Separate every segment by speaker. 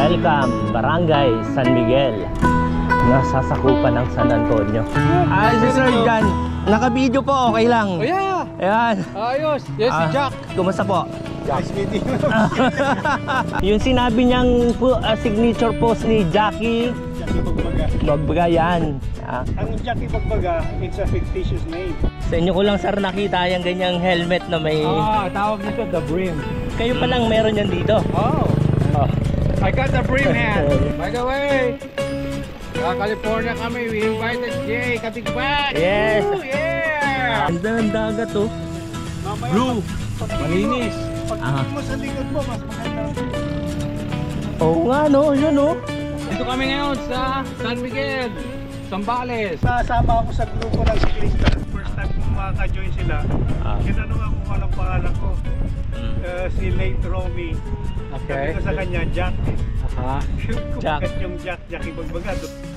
Speaker 1: Welcome, Barangay San Miguel. Nasasakupan ng San Antonio. Si Sir Jan, naka-video po, okay lang.
Speaker 2: Oh yeah!
Speaker 1: Ayan.
Speaker 2: Ayos! Yes, si Jack!
Speaker 1: Kumusta po?
Speaker 2: Nice meeting.
Speaker 1: Yung sinabi niyang signature post ni Jackie Bagbaga yan.
Speaker 3: Ang Jackie Bagbaga, it's a fictitious name.
Speaker 1: Sa inyo ko lang sir nakita yung ganyang helmet na may...
Speaker 2: Tawag nito the brim.
Speaker 1: Kayo pa lang meron yan dito.
Speaker 2: Oh! I got the brim hat. By the way, sa California kami, we invited Jay Katigbag.
Speaker 1: Yes!
Speaker 2: Woo, yeah!
Speaker 1: Ganda ng dagat oh. Blue!
Speaker 2: Malinis.
Speaker 3: Pag mo sa likod mo, mas maganda.
Speaker 1: Oo nga no, yun oh.
Speaker 2: Dito kami ngayon sa San Miguel, Zambales.
Speaker 3: Nasama ako sa grupo ng siklista. First time kong makaka-join sila. Kinanong ako kung anong pangalan ko. Si late Romy.
Speaker 2: Okay.
Speaker 3: Sabi ko sa kanya, Jack.
Speaker 1: Jack.
Speaker 3: Kumagat yung Jackie Bagbaga.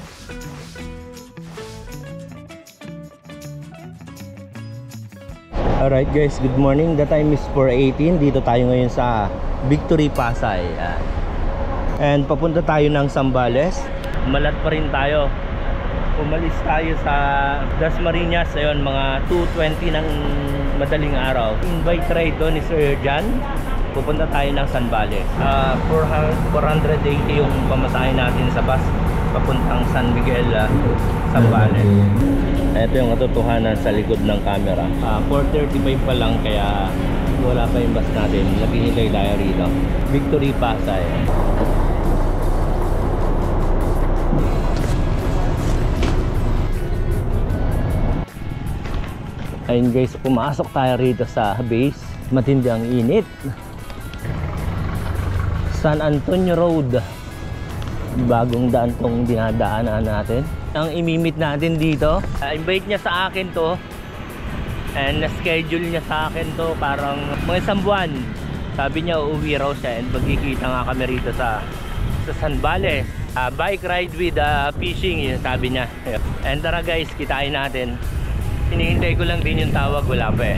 Speaker 1: Alright guys, good morning. The time is 4:18. Dito tayo ngayon sa Victory Pasay. And papunta tayo ng Zambales. Malat pa rin tayo. Umalis tayo sa Dasmariñas. Ayun, mga 2:20 ng madaling araw. Invite ride to ni Sir Jan. Pupunta tayo ng Zambales. 480 yung pamasahe natin sa bus papuntang San Miguel, Zambales. Ito yung katotohanan sa likod ng camera. 4:35 pa lang kaya wala pa yung bus natin. Naghihintay tayo rito. Victory Pasay. Ayun guys, pumasok tayo rito sa base. Matindi ang init. San Antonio Road. Bagong daan tong dinadaanan natin. Ang imimit natin dito, invite niya sa akin to. And na-schedule niya sa akin to parang mga isang buwan. Sabi niya uuwi raw siya and magkikita nga kami rito sa Zambales. Bike ride with fishing, yun sabi niya. And tara guys, kitain natin. Hinihintay ko lang din yung tawag, wala pa eh.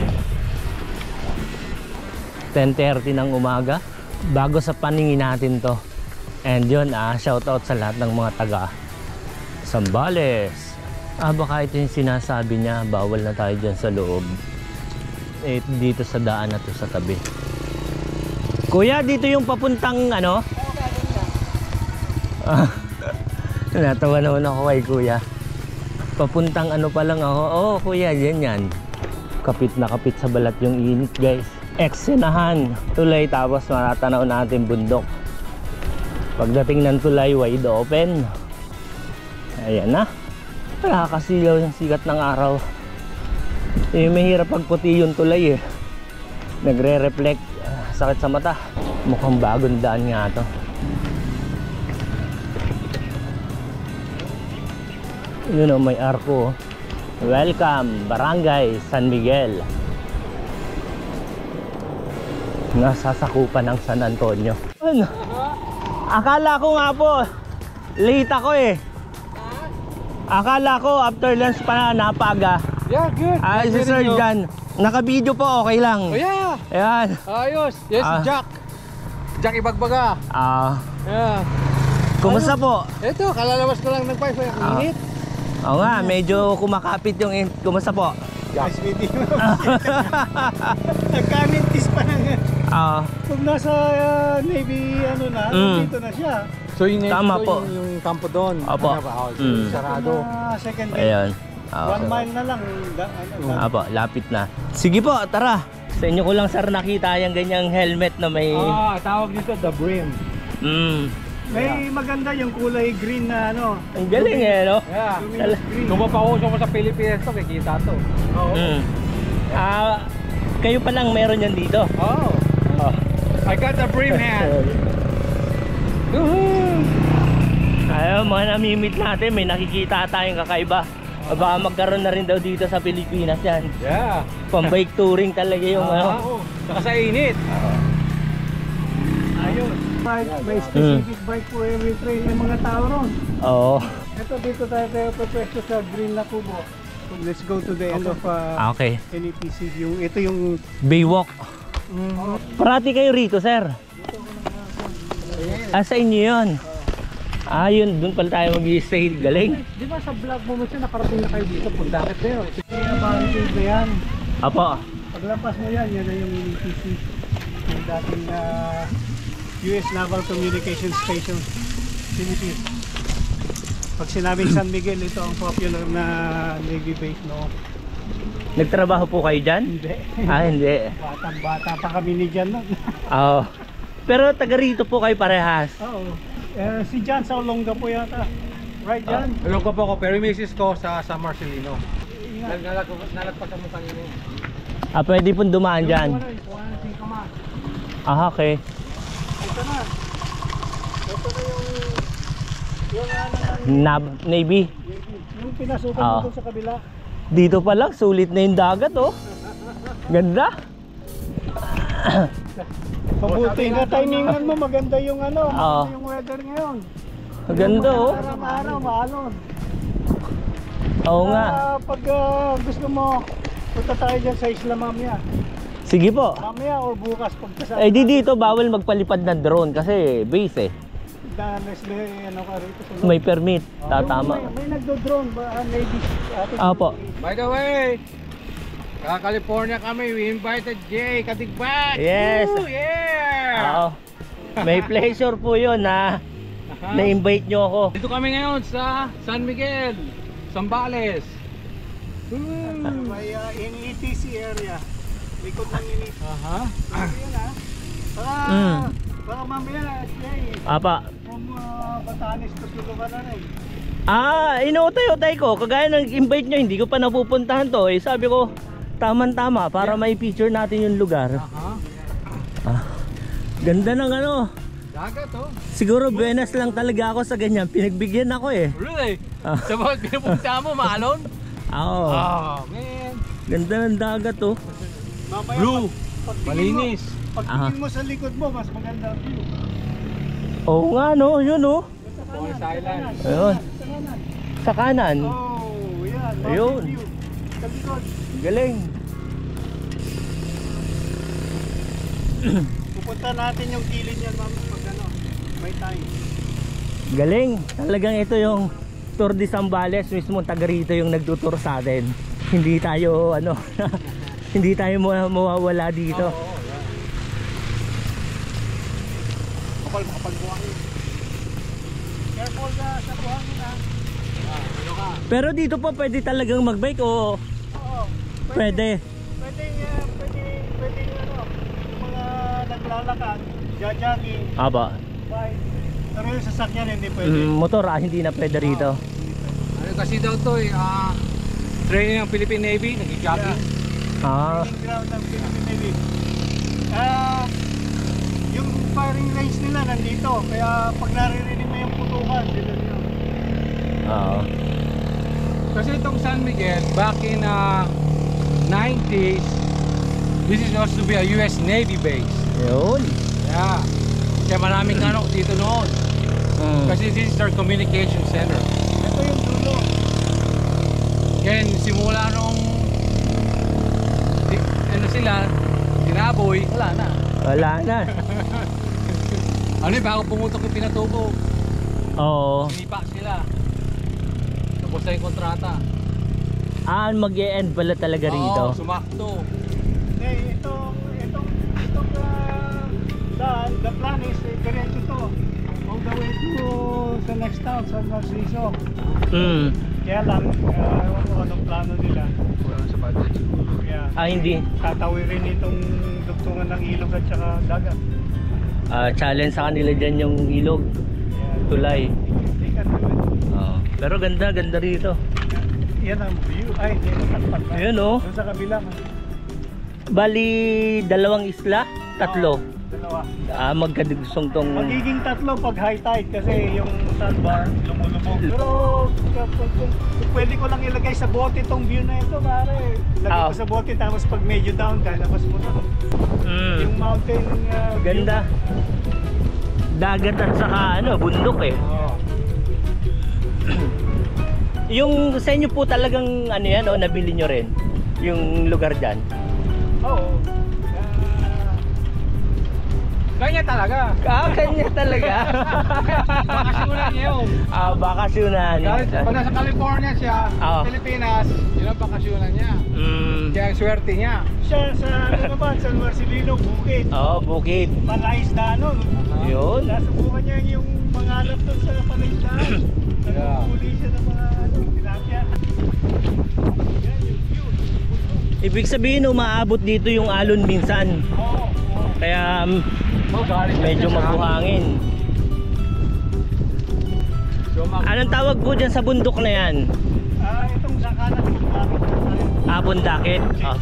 Speaker 1: 10:30 ng umaga. Bago sa paningin natin to. And yun, shoutout sa lahat ng mga taga Zambales. Baka ito yung sinasabi niya, bawal na tayo dyan sa loob. Dito sa daan na to sa tabi. Kuya, dito yung papuntang ano? Natawa naman ako kay kuya. Papuntang ano pa lang ako. Oh kuya, yan. Kapit na kapit sa balat yung init guys. Eksenahan tulay, tapos matatanaw natin bundok. Pagdating ng tulay, wide open. Ayan na. Nakakasilaw yung sikat ng araw. Mahirap pag puti yung tulay eh. Nagre-reflect. Sakit sa mata. Mukhang bagong daan nga to. Yun o, may arko. Welcome, Barangay San Miguel. Nasasakupan ng San Antonio. Ano? Akala ko nga po late ako eh. Akala ko after lunch pa na napaga.
Speaker 2: Yeah, good.
Speaker 1: Si Sir Jan, naka-video po, okay lang.
Speaker 2: Oh yeah!
Speaker 1: Ayan.
Speaker 2: Ayos! Yes, si Jack! Jackie Bagbaga. Yeah.
Speaker 1: Kumusta po?
Speaker 2: Ito, kalalabas ko lang ng pipe. Init.
Speaker 1: Oo nga, medyo kumakapit yung kumusta po?
Speaker 3: Nice meeting. Nagkamintis pa lang. Kung nasa Navy, dito na siya.
Speaker 2: So yung
Speaker 1: tama po.
Speaker 2: Yung kampo doon.
Speaker 1: Opo.
Speaker 2: Sarado.
Speaker 3: Second day.
Speaker 1: Ayun.
Speaker 3: 1 mile na lang.
Speaker 1: Apo, lapit na. Sige po, tara. Sa inyo ko lang sir nakita yung ganyang helmet na may...
Speaker 2: tawag dito the brim.
Speaker 3: May maganda yung kulay green na ano.
Speaker 1: Ang galing eh, no?
Speaker 2: Yeah. Kung mapauso ko sa Pilipinas to, kikita to.
Speaker 1: Kayo pa lang meron yan dito.
Speaker 2: I got the brim hat.
Speaker 1: Ayun, mga namimit natin, may nakikita tayong kakaiba. Baka magkaroon na rin daw dito sa Pilipinas yan.
Speaker 2: Yeah.
Speaker 1: Pang-bike touring talaga yung ano.
Speaker 2: Saka sa init.
Speaker 3: Ayun. May specific bike for every train ng mga tao ron.
Speaker 1: Oo.
Speaker 3: Ito dito tayo pwesto sa green na kubo. Let's go to the end of
Speaker 1: Okay.
Speaker 3: NEPC. Ito yung
Speaker 1: Baywalk. Parati kayo rito, sir? Sa inyo yun? Yun, dun pala tayo mag-i-stay. Galing.
Speaker 3: Di ba sa vlog mo minsan nakarating na kayo dito? Punta ka tayo. Kaya barricade na yan.
Speaker 1: Apo.
Speaker 3: Paglampas mo yan, yan na yung UTC. Yung dating US Naval Communication Station. Philippines. Pag sinabing San Miguel, ito ang popular na Navy base, no?
Speaker 1: Nagtrabaho po kayo dyan?
Speaker 3: Hindi.
Speaker 1: Hindi.
Speaker 3: Batang-bata pa kami ni Jan nun.
Speaker 1: Oo. Pero taga rito po kayo parehas.
Speaker 3: Oo. Si Jan sa Olonga po yata. Right, Jan?
Speaker 2: Alam ko po ako, pero yung misis ko sa San Marcelino.
Speaker 3: Ingat.
Speaker 2: Nalagpasan mo kanina.
Speaker 1: Pwede pong dumaan dyan. Okay.
Speaker 3: Ito na. Ito na yung
Speaker 1: Navy.
Speaker 3: yung pinasukan mo doon sa kabila.
Speaker 1: Dito pa lang, sulit na yung dagat, oh. Ganda.
Speaker 3: Mabuti na timingan mo, maganda yung maganda
Speaker 1: Oo.
Speaker 3: yung weather ngayon.
Speaker 1: Maganda, oh.
Speaker 3: Araw-araw, maalon.
Speaker 1: Oo nga.
Speaker 3: Pag gusto mo, punta tayo dyan sa Isla mamaya.
Speaker 1: Sige po.
Speaker 3: Mamaya or bukas pagkasama.
Speaker 1: Dito bawal magpalipad ng drone kasi base eh. May permit, tatama.
Speaker 3: May nagdo-drone ba? Ladies.
Speaker 1: Opo.
Speaker 2: By the way, California kami, we invited Jay Katigbat.
Speaker 1: Yes.
Speaker 2: Woo, yeah.
Speaker 1: Oo. May pleasure po yun na na-invite nyo ako.
Speaker 2: Dito kami ngayon sa San Miguel, Zambales.
Speaker 3: May in ETC area. Likod ng ETC. Baka mamaya, Jay.
Speaker 1: Apa.
Speaker 3: Kung Batanes, tutulungan na rin.
Speaker 1: Inuutay-utay ko. Kagaya ng invite nyo, hindi ko pa napupuntahan to. Sabi ko, tama-tama para may picture natin yung lugar. Ganda ng
Speaker 2: Dagat, oh.
Speaker 1: Siguro Buenas lang talaga ako sa ganyan. Pinagbigyan ako eh.
Speaker 2: Really? Sa mga pinupunta mo, maalon?
Speaker 1: Oo.
Speaker 2: Oh, man.
Speaker 1: Ganda ng dagat, oh.
Speaker 3: Mamaya,
Speaker 2: Blue.
Speaker 3: pagtingin
Speaker 2: Malinis.
Speaker 3: Pagtingin mo sa likod mo, mas maganda ang view.
Speaker 1: Oo nga, no. Yun, oh.
Speaker 2: Forest Island.
Speaker 1: Ayun. Sa kanan.
Speaker 3: Oh, yan.
Speaker 1: Ayun.
Speaker 3: View. Sa likod.
Speaker 1: Galing.
Speaker 3: Pupunta natin yung gilid niyan, ma'am, pag may time.
Speaker 1: Galing. Talagang ito yung Tour de Zambales. Mismo taga rito yung nagtutur sa atin. Hindi tayo, hindi tayo mawawala dito.
Speaker 3: Kapal buhangin. Careful ka sa buhangin, ha?
Speaker 1: Pero dito pa pwede talagang magbike o
Speaker 3: Oo.
Speaker 1: pwede?
Speaker 3: Pwede, yung mga naglalakad, jogging,
Speaker 1: Aba.
Speaker 3: bike. Pero yung sasakyan hindi pwede.
Speaker 1: Motor hindi na pwede rito.
Speaker 2: Ano kasi daw to training ng Philippine Navy, nag-jogging.
Speaker 3: Training ground ng Philippine Navy. Yung firing range nila nandito, kaya pag naririnig mo yung putukan, sila nyo.
Speaker 1: Oo.
Speaker 2: Kasi itong San Miguel, back in 90s, this is supposed to be a US Navy base.
Speaker 1: Yun.
Speaker 2: Yeah. Kaya maraming dito noon. Kasi this is their communication center.
Speaker 3: Ito yung dulo.
Speaker 2: Kaya simula nung sila, tinaboy, wala na.
Speaker 1: Wala na.
Speaker 2: Bago pumutok yung pinatubo,
Speaker 1: Oo.
Speaker 2: sinipa sila. Tapos na yung kontrata.
Speaker 1: Mag-e-end pala talaga rito.
Speaker 2: Oo, sumakto.
Speaker 3: Itong daan, the plan is diretso to. All the way to the next town, San Narciso. Kaya lang, ewan ko anong plano nila.
Speaker 2: Sa budget siguro.
Speaker 3: Kaya,
Speaker 1: Hindi.
Speaker 3: tatawirin itong dugtungan ng ilog at saka dagat.
Speaker 1: Challenge sa kanila dyan yung ilog. Tulay.
Speaker 3: They can do it.
Speaker 1: Pero ganda rito.
Speaker 3: Yan ang view. Ay, hindi natakpan na.
Speaker 1: Ayun, oh.
Speaker 3: Doon sa kabila.
Speaker 1: Bali, 2 isla, 3.
Speaker 3: Dalawa.
Speaker 1: Magkadugsong tong...
Speaker 3: Magiging 3 pag high tide kasi yung sandbar lumulubog. Pero kung pwede ko lang ilagay sa bote itong view na ito, pare. Lagay ko sa bote tapos pag medyo down ka, labas mo na. Yung mountain
Speaker 1: Ganda. Dagat at saka bundok eh. Yung sa inyo po talagang yan nabili nyo rin yung lugar dyan.
Speaker 3: Oo.
Speaker 2: Kanya talaga.
Speaker 1: Kanya talaga.
Speaker 2: Bakasyonan niya yun.
Speaker 1: Bakasyonan.
Speaker 2: Pag nasa California siya,
Speaker 1: Oo.
Speaker 2: Pilipinas, yun ang bakasyonan niya. Kaya ang swerte niya.
Speaker 3: Siya sa ano naman, San Marcelino, Bukid.
Speaker 1: Bukid.
Speaker 3: Palaisdaan nun.
Speaker 1: Yun.
Speaker 3: Nasubukan niya yung mga alap doon sa palaisdaan.
Speaker 2: Yeah.
Speaker 3: Nagpupuli siya ng mga tilapia. Yan yung view.
Speaker 1: Ibig sabihin, umaabot dito yung alon minsan.
Speaker 3: Oo.
Speaker 1: Kaya medyo mabuhangin. Anong tawag po dyan sa bundok na yan?
Speaker 3: Itong sakanan ko bakit
Speaker 1: Bundakit.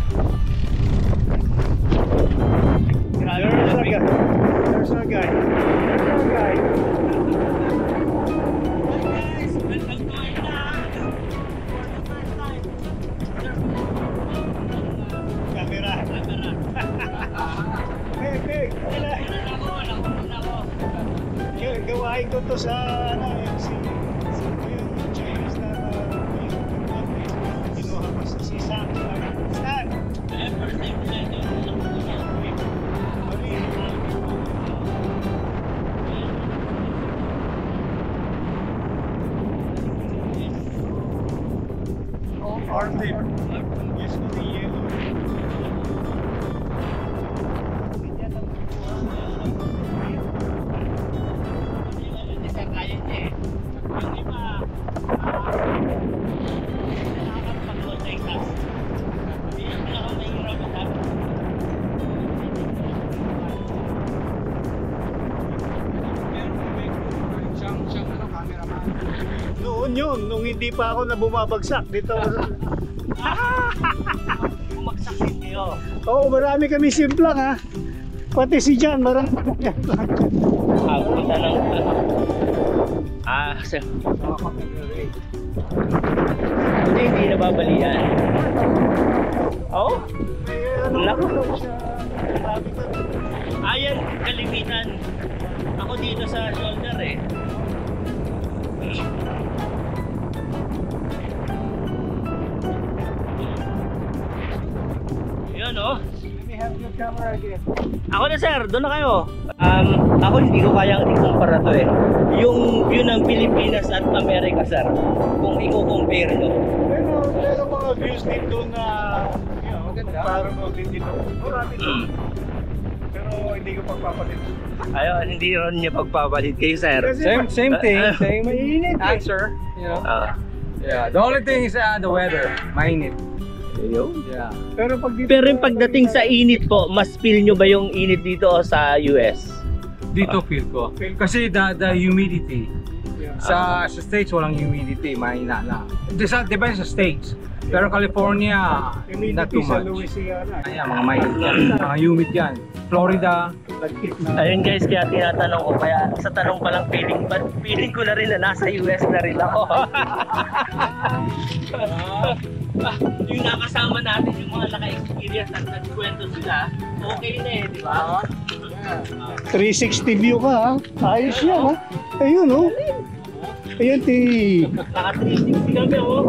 Speaker 3: There's a guy. There's a guy. There's a guy. Camera. Hey, gawain ko to sa ano yung yung Chinese na kinuha ko si Sam. Stan. Arctic. Yes, ko the yellow. Noon yun, nung hindi pa ako na bumabagsak dito.
Speaker 1: Bumagsak din kayo.
Speaker 3: Oo, marami kami simplang ha. Pati si John, marami simplang.
Speaker 1: Punta ng sir. Hindi nababalian. Naku. Ayan, kalimitan. Ako dito sa shoulder eh. Yun oh.
Speaker 3: Let me have your camera again.
Speaker 1: Ako na sir, doon na kayo. Ako hindi ko kayang ikumpara to eh. Yung view ng Pilipinas at Amerika sir, kung i-compare nyo.
Speaker 3: Pero mga views din doon na, parang din dito. Marami doon. Pero hindi ko pagpapalit.
Speaker 1: Ayun, hindi ron niya pagpapalit kayo sir.
Speaker 2: Same thing, same
Speaker 3: Mainit eh.
Speaker 2: answer, you know. Yeah, the only thing is the weather, mainit. Yeah.
Speaker 3: Pero
Speaker 1: yung pagdating sa init po, mas feel nyo ba yung init dito o sa US?
Speaker 2: Dito feel ko. Kasi the humidity. Sa States walang humidity, mahina na. Depende sa States. Pero California, not too
Speaker 3: sa
Speaker 2: much.
Speaker 3: Louisiana.
Speaker 2: Ayan, mga mainit yan. Mga humid yan. Florida.
Speaker 1: Ayun guys, kaya tinatanong ko, kaya sa tanong pa lang feeling ko na rin na nasa US na rin ako. Yung nakasama natin, yung mga naka-experience at nagkwento sila, okay na eh, di ba?
Speaker 3: 360 view ka ha. Ayos yan ha. Ayun oh. Ayun
Speaker 1: Naka-360 kami oh.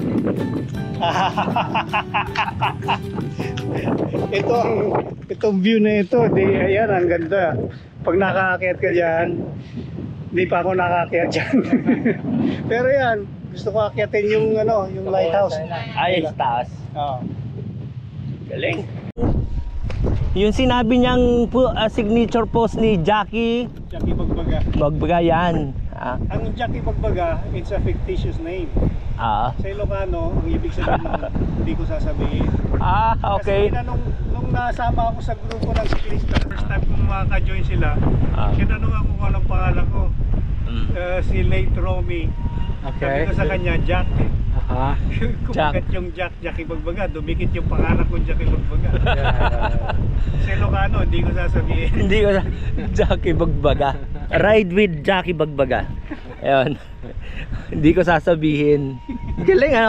Speaker 3: Itong view na ito, ayan ang ganda. Pag nakaakyat ka dyan, hindi pa ako nakaakyat dyan. Pero yan, gusto ko akyatin yung yung lighthouse.
Speaker 1: Ayos, taas.
Speaker 3: Oo.
Speaker 1: Galing. Yung sinabi niyang signature post ni Jackie
Speaker 3: Bagbaga.
Speaker 1: Bagbaga yan.
Speaker 3: Ang Jackie Bagbaga, it's a fictitious name. Sa Ilocano, ang ibig sabihin nun, hindi ko sasabihin.
Speaker 1: Okay.
Speaker 3: Kasi nung nasama ako sa grupo ng siklista, first time kong makaka-join sila, kinanong ako kung anong pangalan ko. Si late Romy. Sabi ko sa kanya, Jack. Kumagat yung Jackie Bagbaga, dumikit yung pangalan ko Jackie Bagbaga. Sa Ilocano, hindi ko sasabihin.
Speaker 1: Hindi ko Jackie Bagbaga. Ride with Jackie Bagbaga. Ayun. Hindi ko sasabihin. Galing ano?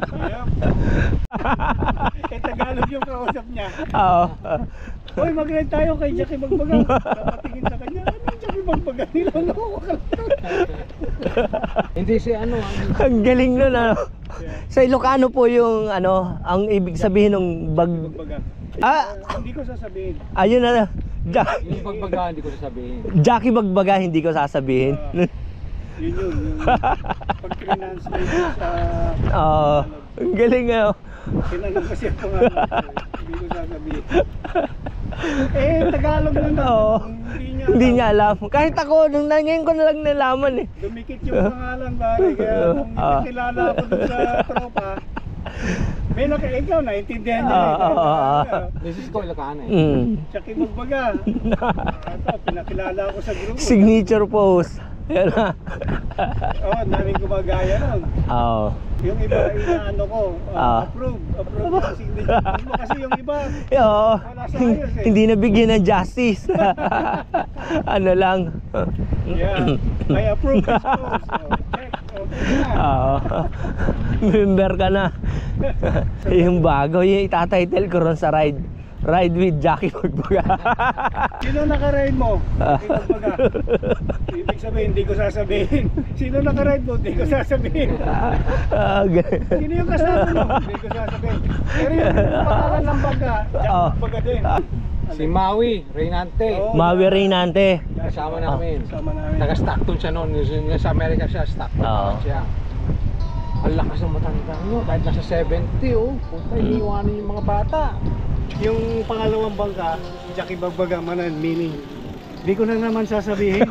Speaker 3: Tagalog yung kausap niya.
Speaker 1: Oo.
Speaker 3: Hoy, mag-ride tayo kay Jackie Bagbaga. Napatingin sa kanya, ano yung Jackie Bagbaga? Niloloko ka lang.
Speaker 2: Hindi si ano.
Speaker 1: Ang galing nun ano. Sa Ilocano po yung ang ibig sabihin ng
Speaker 3: Bagbaga. Hindi ko sasabihin.
Speaker 1: Ayun na.
Speaker 2: Yung pagbaga, hindi ko sasabihin.
Speaker 1: Jackie Bagbaga, hindi ko sasabihin.
Speaker 3: Yun yung pag-translate sa
Speaker 1: Oo. Ang galing nga.
Speaker 3: tinanong kasi ako nga, hindi ko sasabihin. Tagalog nun na.
Speaker 1: Oo. Hindi niya alam. Kahit ako, ngayon ko na lang nalaman eh.
Speaker 3: Dumikit yung pangalan pare, kaya nung nakilala ako dun sa tropa, may ikaw, naintindihan niya.
Speaker 2: This is ko Ilocano eh.
Speaker 3: Jackie Bagbaga. Ito, pinakilala ako sa grupo.
Speaker 1: Signature pose. Yan na.
Speaker 3: Daming gumagaya nun.
Speaker 1: Oo.
Speaker 3: Yung iba, inaano ko, approve yung signature mo. Kasi yung iba,
Speaker 1: Oo.
Speaker 3: wala sa ayos eh.
Speaker 1: Hindi nabigyan ng justice. Ano lang.
Speaker 3: Yeah, I approve this post. Check, okay na.
Speaker 1: Oo. Member ka na. Yung bago, yung itatitle ko ron sa ride. Ride with Jackie Bagbaga.
Speaker 3: Sino naka-ride mo? Jackie Bagbaga. Ibig sabihin, hindi ko sasabihin. Sino naka-ride mo? Hindi ko sasabihin. Sino yung kasama mo? Hindi ko sasabihin. Pero yung pangalan ng baga, Jackie Bagbaga din.
Speaker 2: Si Maui Reynante.
Speaker 1: Maui Reynante.
Speaker 2: Kasama namin.
Speaker 3: Kasama namin.
Speaker 2: Taga Stockton siya noon. Sa Amerika siya, Stockton siya. Ang lakas ng matanda nyo. Kahit nasa 70 punta iniiwanan yung mga bata.
Speaker 3: Yung pangalawang bangka, Jackie Bagbaga manan, meaning hindi ko na naman sasabihin.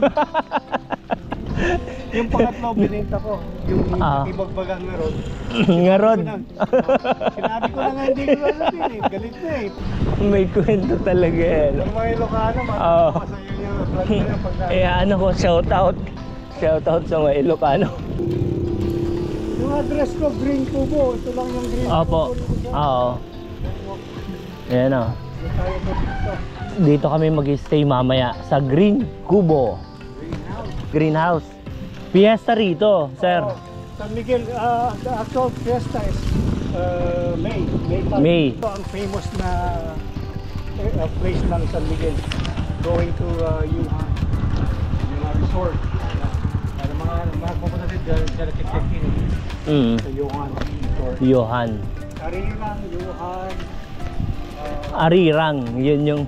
Speaker 3: Yung pangatlo, binenta ko. Yung Jackie Bagbaga ngarod.
Speaker 1: Ngarod.
Speaker 3: Sinabi ko na nga hindi ko sasabihin. Galit na eh.
Speaker 1: May kwento talaga yan.
Speaker 3: Ang mga Ilocano, masaya niya. Vlog niya pag
Speaker 1: Ano ko, shoutout. Shoutout sa mga Ilocano.
Speaker 3: yung address ko, Green Kubo. Ito lang yung Green
Speaker 1: Opo.
Speaker 3: Kubo.
Speaker 1: Oo. Ayan o.
Speaker 3: Tayo po dito.
Speaker 1: Dito kami mag-stay mamaya sa Green Kubo. Greenhouse. Fiesta rito, sir.
Speaker 3: San Miguel, the actual fiesta is May.
Speaker 1: May.
Speaker 3: Ito ang famous na place ng San Miguel. Going to Yuhan. Yung resort.
Speaker 2: Ano mga pupunta din dyan nagkikikin sa Yuhan Resort.
Speaker 1: Yuhan.
Speaker 3: Arirang, Yuhan.
Speaker 1: Arirang. Yun yung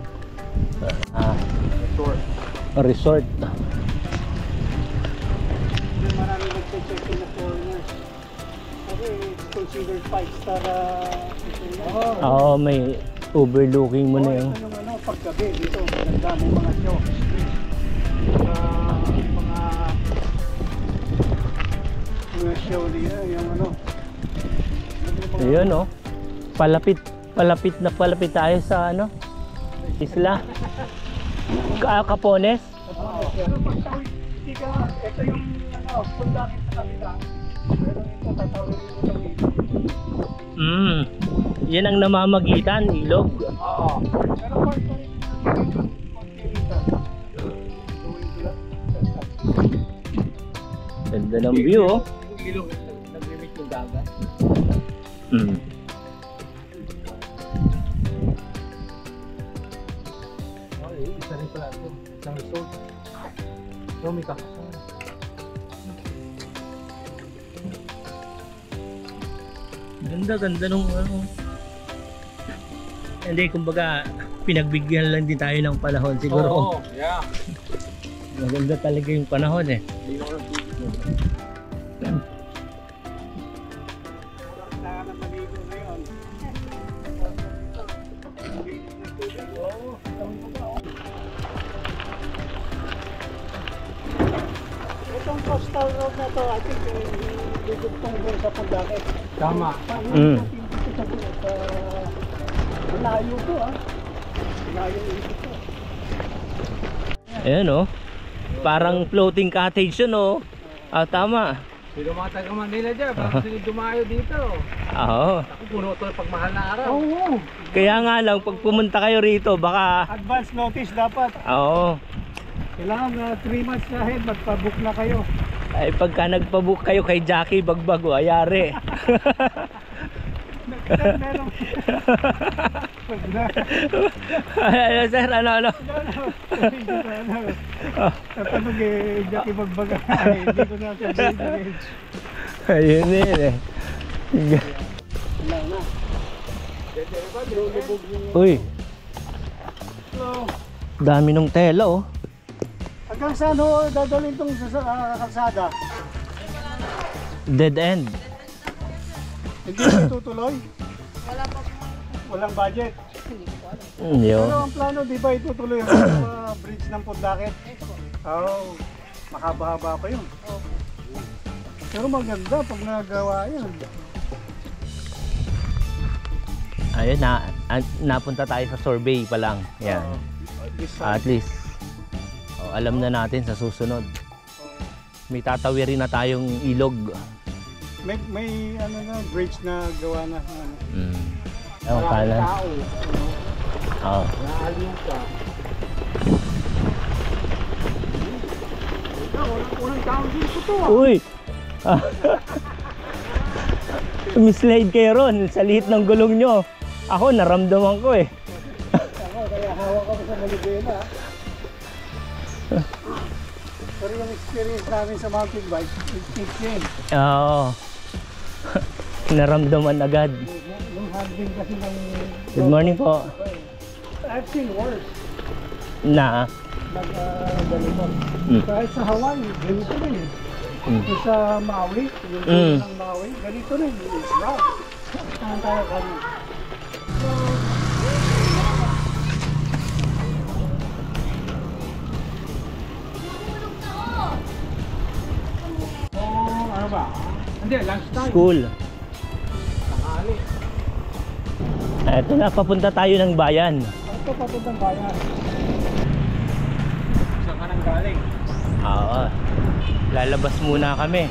Speaker 1: resort.
Speaker 3: Marami nagche-check in na foreigners. Kasi it's considered 5-star hotel.
Speaker 1: Oo, may overlooking mo na yung
Speaker 3: Ito yung paggabi dito, maganda, may mga show. Mga show nila, yung
Speaker 1: ayun o. Palapit tayo sa isla. Capones.
Speaker 3: Ito yung pundakit sa kabila. Pero ito, tatawin dito dito.
Speaker 1: Yan ang namamagitan, ilog.
Speaker 3: Oo. Pero part pa rin yung dito.
Speaker 1: Ganda ng view oh.
Speaker 2: Yung ilog, nag-limit yung dagat. Isa rin pala ito. Isang resort. So may kakasama.
Speaker 1: Ganda nung Hindi, kumbaga pinagbigyan lang din tayo ng panahon siguro.
Speaker 2: Oo, yeah.
Speaker 1: Maganda talaga yung panahon eh.
Speaker 2: Hindi ko lang
Speaker 3: Itong coastal road na to, I think dudugtong doon sa Pundakit.
Speaker 2: tama.
Speaker 3: Malayo to Malayo ito.
Speaker 1: Ayan oh. Parang floating cottage yun oh. Tama.
Speaker 2: Sino mga taga Manila dyan, parang sino dumayo dito.
Speaker 1: Oo.
Speaker 2: Ako puno ito pag mahal na araw.
Speaker 3: Oo.
Speaker 1: Kaya nga lang, pag pumunta kayo rito, baka...
Speaker 3: Advance notice dapat.
Speaker 1: Oo.
Speaker 3: Kailangan 3 months ahead, magpa-book na kayo.
Speaker 1: Ay, pagka nagpa-book kayo kay Jackie Bagbago, ayari.
Speaker 3: Meron.
Speaker 1: Ano sir, ano?
Speaker 3: Tatanong Jackie Bagbaga. Hindi ko na sabihin.
Speaker 1: Ayun eh.
Speaker 3: Wala na.
Speaker 1: Uy.
Speaker 3: Hello.
Speaker 1: Dami ng tela oh.
Speaker 3: Hanggang saan ho dadalhin itong kalsada?
Speaker 1: Dead end.
Speaker 3: Hindi itutuloy? Walang budget.
Speaker 1: Yo.
Speaker 3: Pero ang plano, di ba itutuloy ang bridge ng Pundakit? Oo, makabahaba pa yun. Pero maganda pag nagawa yun.
Speaker 1: Ayun napunta tayo sa survey pa lang. Yan. At least alam na natin sa susunod. May tatawirin na tayong ilog.
Speaker 3: May ano na, bridge na gawa na. Ano.
Speaker 1: Ewan kalan.
Speaker 3: Tao.
Speaker 1: Oo.
Speaker 3: Naaliw ka. Unang tao dito to ah.
Speaker 1: Uy! Mislide kayo ron sa liit ng gulong nyo. Ako naramdaman ko eh.
Speaker 3: Ako, kaya hawak ako sa Malibela. Pero yung experience namin sa mountain bike, it's yun.
Speaker 1: Oo. Naramdaman agad.
Speaker 3: Yung handling kasi ng...
Speaker 1: Good morning po.
Speaker 3: I've seen worse.
Speaker 1: Na?
Speaker 3: Ganito. Kahit sa Hawaii, ganito rin eh. Yung sa Maui, yung ng Maui, ganito rin. It's rough. Saan tayo kami?
Speaker 2: Ano ba? Hindi, lunch time.
Speaker 1: School.
Speaker 2: Tanghali.
Speaker 1: Eto na, papunta tayo ng bayan.
Speaker 3: Ito papuntang bayan.
Speaker 2: Saan ka nang galing?
Speaker 1: Oo. Lalabas muna kami.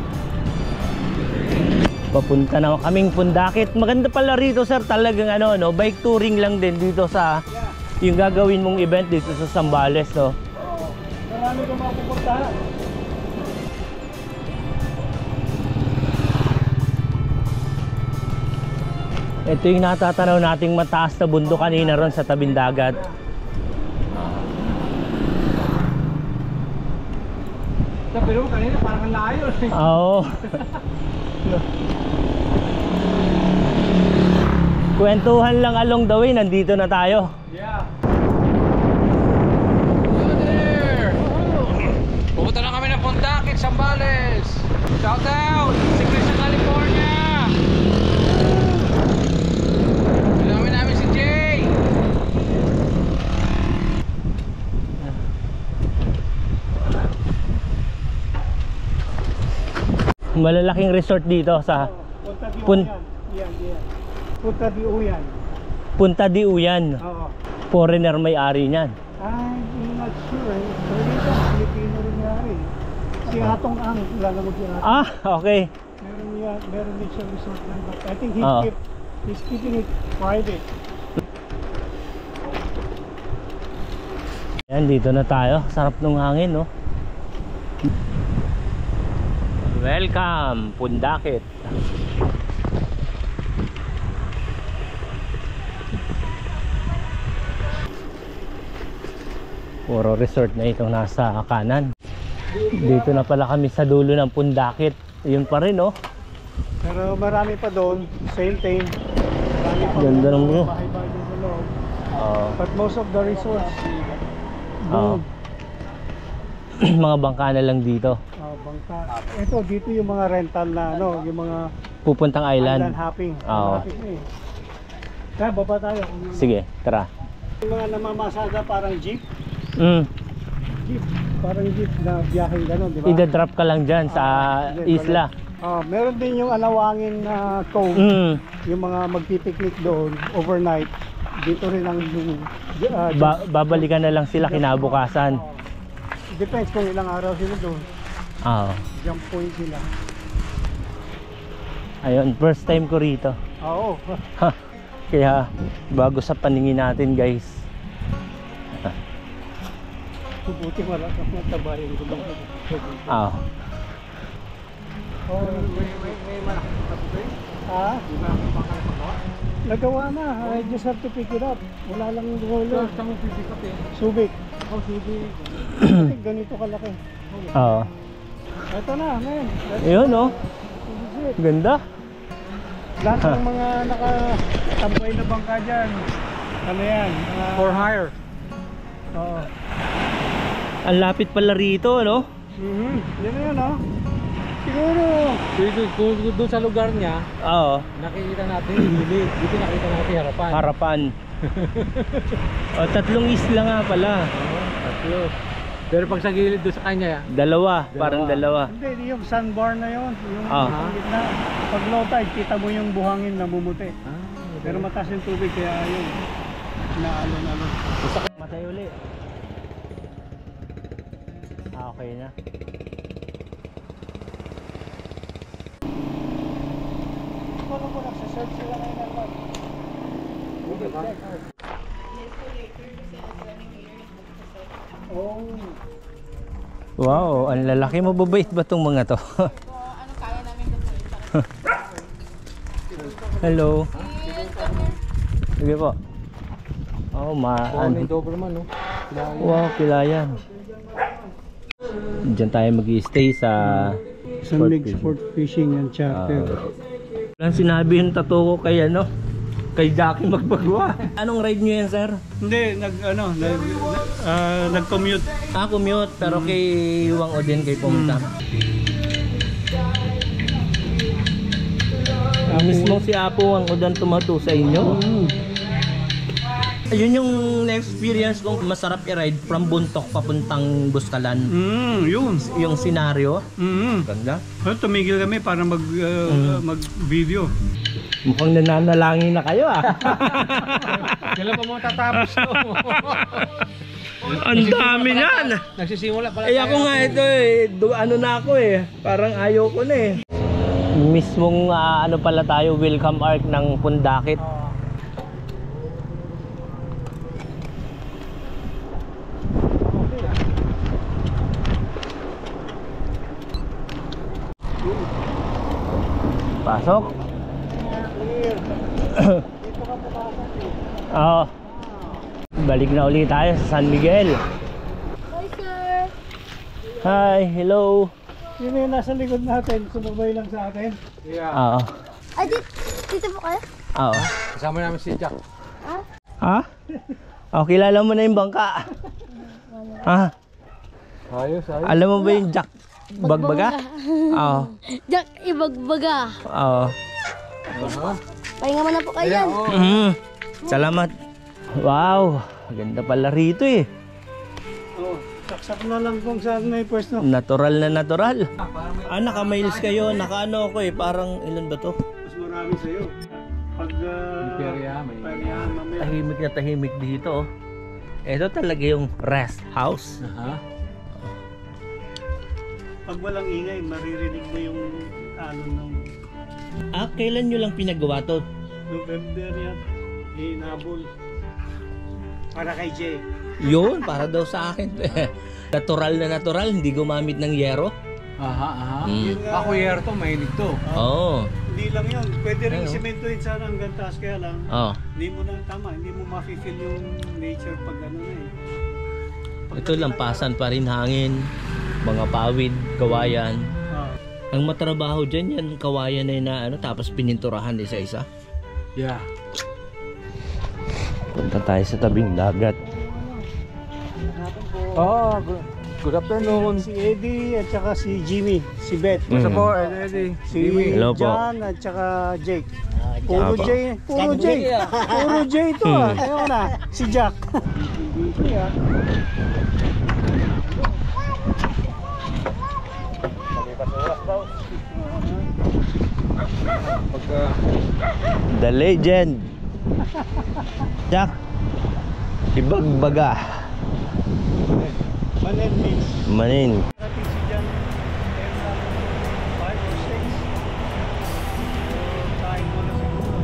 Speaker 1: Papunta na kaming Pundakit. Maganda pala rito sir, talagang ano, no, bike touring lang din dito sa yung gagawin mong event dito sa Zambales, no.
Speaker 3: Oo. Marami ka mapupuntahan.
Speaker 1: Ito yung natatanaw nating mataas na bundok kanina ron sa tabing dagat.
Speaker 2: Pero kanina parang layo.
Speaker 1: Oo. Kwentuhan lang along the way, nandito na tayo.
Speaker 2: Yeah. Hello there! Pupunta na kami ng Pundakit, Zambales! Shout out! Secret sa California! Kailangan namin si Jay!
Speaker 1: Malalaking resort dito sa
Speaker 3: Punta di Uyan. Yan. Punta di Uyan.
Speaker 1: Punta di Uyan.
Speaker 3: Oo.
Speaker 1: Foreigner may-ari niyan.
Speaker 3: I'm not sure eh. Pero dito, Pilipino rin nga rin. Si Atong Ang, kilala mo si Atong.
Speaker 1: Ah, okay.
Speaker 3: Meron din siya resort lang. But I think he's keeping it private.
Speaker 1: Yan, dito na tayo. Sarap ng hangin, no? Welcome, Pundakit. Puro resort na itong nasa kanan. Dito na pala kami sa dulo ng Pundakit. Yun pa rin, no?
Speaker 3: Pero marami pa doon. Same thing. Marami pa
Speaker 1: Ganda ng view.
Speaker 3: bahay-bahay din sa loob.
Speaker 1: Oo.
Speaker 3: But most of the resorts,
Speaker 1: Oo. Mga bangka na lang dito.
Speaker 3: bangka. Ito, dito yung mga rental na, ano, yung mga
Speaker 1: Pupuntang island.
Speaker 3: hopping.
Speaker 1: Oo.
Speaker 3: Hopping na eh. Kaya baba tayo.
Speaker 1: Sige, tara.
Speaker 3: Yung mga namamasada parang jeep. Jeep. Parang jeep na biyaheng gano'n, di ba?
Speaker 1: Ida-drop ka lang dyan sa isla.
Speaker 3: Meron din yung alawangin na cove. Yung mga magpipiknik doon overnight. Dito rin ang
Speaker 1: Babalikan na lang sila kinabukasan.
Speaker 3: depends kung ilang araw sila doon.
Speaker 1: Oo.
Speaker 3: Jump point sila.
Speaker 1: Ayun, first time ko rito.
Speaker 3: Oo.
Speaker 1: Kaya bago sa paningin natin, guys.
Speaker 3: Buti wala kang mataba yung gulong.
Speaker 1: Oo.
Speaker 3: May malaking kapatid? Ha? May malaking kapatid? Nagawa na. I just have to pick it up. Wala lang yung roller. Saan mo pick up eh? Subic. Oh, Subic. Ganito kalaki.
Speaker 1: Oo.
Speaker 3: Ito na, man.
Speaker 1: Ayun, oh. Ganda.
Speaker 3: Lahat ng mga nakatambay na bangka dyan. Ano yan?
Speaker 2: For hire.
Speaker 3: Oo.
Speaker 1: Ang lapit pala rito, no?
Speaker 3: Yan na yun, oh. Siguro.
Speaker 2: Kung doon sa lugar niya,
Speaker 1: Oo.
Speaker 2: nakikita natin yung gilid. Dito nakita natin harapan.
Speaker 1: Harapan. O, 3 isla nga pala.
Speaker 2: Tatlo. Pero pag sa gilid doon sa kanya,
Speaker 1: Dalawa, parang dalawa.
Speaker 3: Hindi, yung sunbar na yun. Yung gitna. Pag low tide, kita mo yung buhangin namumuti. Pero mataas yung tubig, kaya yun. Naalon-alon.
Speaker 1: Matay uli. Okay na.
Speaker 3: Ano po, nagsasearch sila ngayon ng mag. Oh.
Speaker 1: Wow, ang lalaki. Mababait ba tong mga to?
Speaker 4: Ano kaya namin gawin?
Speaker 1: Hello. Sige po. Oh,
Speaker 2: Doberman, no?
Speaker 1: wow, kilayan. Diyan tayo mag-i-stay sa
Speaker 3: San Mig Sport Fishing and Charter.
Speaker 1: Lang sinabi yung tato ko kay ano, kay Jackie Magpagwa. Anong ride nyo yan, sir?
Speaker 3: Hindi, nag-commute.
Speaker 1: Commute, pero kay Wang Odin kayo pumunta. Mismo si Apo Wang Odin tumato sa inyo. Ayun yung na-experience kong masarap i-ride from Buntok papuntang Buskalan.
Speaker 3: Yun.
Speaker 1: Yung senaryo. Ganda.
Speaker 3: Tumigil kami para mag-video.
Speaker 1: Mukhang nananalangin na kayo
Speaker 2: Kailan pa mo tatapos to?
Speaker 1: Ang dami yan.
Speaker 2: Nagsisimula pala
Speaker 1: Ako nga ito ano na ako parang ayaw ko na mismong ano pala tayo, welcome arc ng Pundakit. Pasok. Oo. Balik na ulit tayo sa San Miguel.
Speaker 4: Hi, sir!
Speaker 1: Hi, hello.
Speaker 3: Sino yung nasa likod natin? Sumabay lang sa atin.
Speaker 2: Yeah.
Speaker 1: Oo.
Speaker 4: Ay, dito po kayo?
Speaker 1: Oo.
Speaker 2: Kasama namin si Jack.
Speaker 1: Ha? Oh, kilala mo na yung bangka. Ha?
Speaker 2: Ayos.
Speaker 1: Alam mo ba yung Jack Bagbaga? Oo.
Speaker 4: Jack, ibagbaga.
Speaker 1: Oo.
Speaker 4: Pahinga mo na po kayo yan.
Speaker 1: Salamat. Wow, ganda pala rito
Speaker 3: Saksak na lang kung saan may pwesto.
Speaker 1: Natural na natural. Naka-miles kayo, naka-ano ako parang ilan ba to?
Speaker 3: Mas marami sa'yo. Pag mamaya.
Speaker 1: Tahimik na tahimik dito. Ito talaga yung rest house.
Speaker 3: Pag walang ingay, maririnig mo yung ng
Speaker 1: Kailan nyo lang pinagawa to?
Speaker 3: November yan. Hinabol. Para kay Jay.
Speaker 1: Yun, para daw sa akin. Natural na natural, hindi gumamit ng yero.
Speaker 2: Ako yerto, mahilig to.
Speaker 1: Oo.
Speaker 3: Hindi lang yun. Pwede rin simentoin sana hanggang taas, kaya lang. Hindi mo na tama. Hindi mo ma-feel yung nature pag
Speaker 1: Ito lampasan pa rin hangin. Mga pawid, kawayan. Ang matrabaho dyan yan, kawayan na tapos pininturahan isa-isa.
Speaker 2: Yeah.
Speaker 1: Punta tayo sa tabing dagat.
Speaker 2: Good afternoon.
Speaker 3: Si Eddie at saka si Jimmy, si Beth.
Speaker 2: Sa po, Eddie.
Speaker 3: Si
Speaker 1: Hello po.
Speaker 3: John at saka Jake.
Speaker 1: Puro
Speaker 3: Puro J. Puro J ito Ayun na, si Jack.
Speaker 1: The legend. Jack. Ibagbaga.
Speaker 3: Manin means.
Speaker 1: Manin.
Speaker 3: Natin si John. 5 or 6. Kain mo na siguro.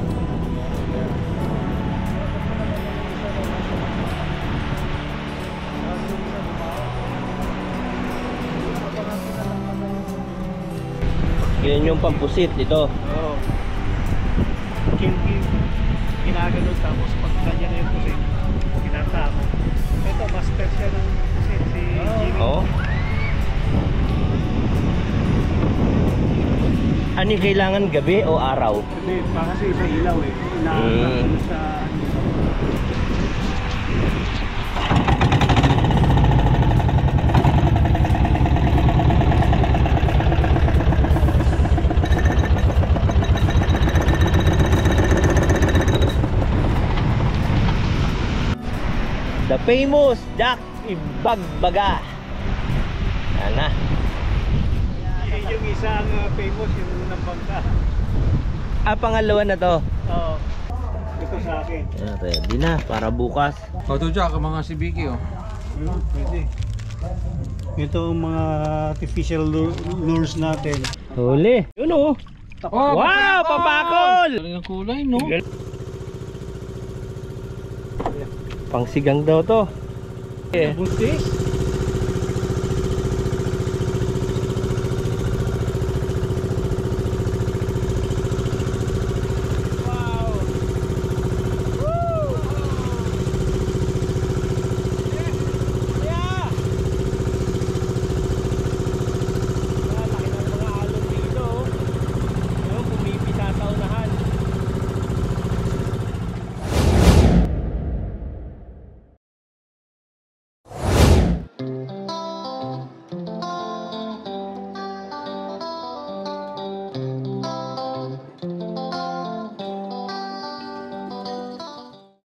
Speaker 1: Yan yung pampusit ito.
Speaker 3: Oo. Ginagano tapos pag ganyan na yung pusit, kinatama. Ito, master siya ng pusit, si Jimmy.
Speaker 1: Oo. Ano yung kailangan, gabi o araw?
Speaker 3: Hindi, kasi sa ilaw Inaangat sa
Speaker 1: Famous Jack Ibagbaga. Yan na.
Speaker 3: Yung isang famous, yung unang bangka.
Speaker 1: Pangalawa na to.
Speaker 3: Oo. Ito sa akin.
Speaker 1: Yan, ready na para bukas.
Speaker 2: O ito Jack, mga si Vicky oh.
Speaker 3: Pwede. Ito ang mga artificial lures natin.
Speaker 1: Huli. Yun oh. Wow, papakol!
Speaker 2: Galing ang kulay, no?
Speaker 1: Pangsigang daw to.
Speaker 3: Buntis?